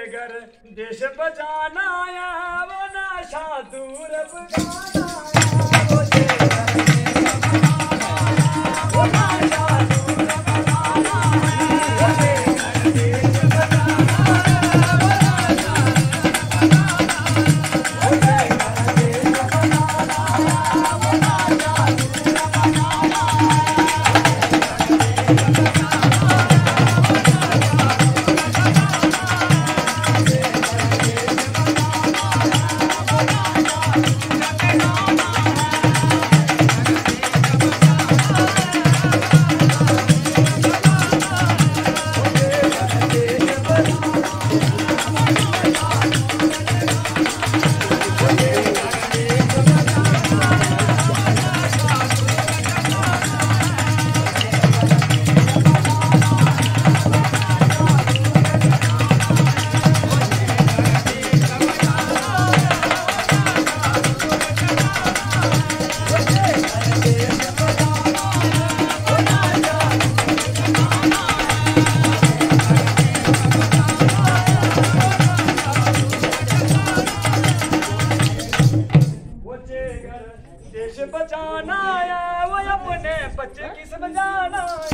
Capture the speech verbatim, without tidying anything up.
घर देश बचाना आया वो नशा दूर भगाना आया वो जे घर वो नशा दूर भगाना आया वो जे घर देश बचाना आया वो नशा वो जे घर देश बचाना आया वो नशा दूर भगाना देश बचाना आया वो अपने बच्चे की समझाना